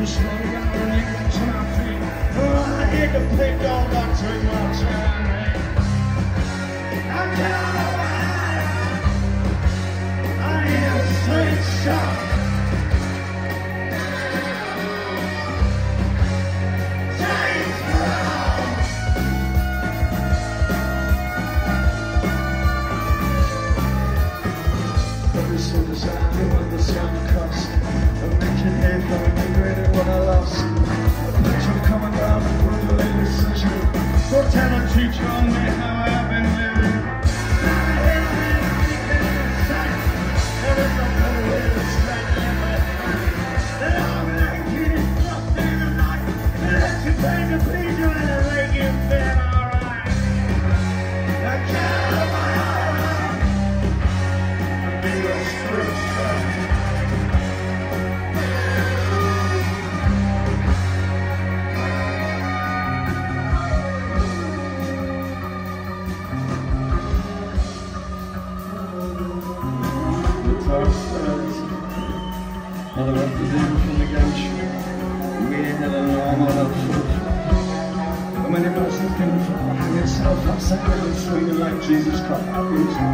Jesus Christ. The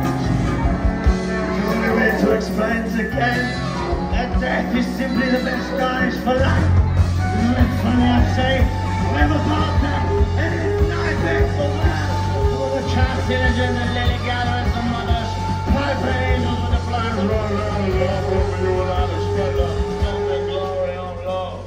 only way to explain it again that death is simply the best guise for life. Isn't it funny I say, never thought that any night makes the world. All the chances and the lily gatherers, the mothers, pipe angels with the flames rolling around the Lord, over you without a splendor, something glory on love.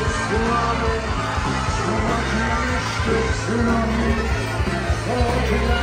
You're on me.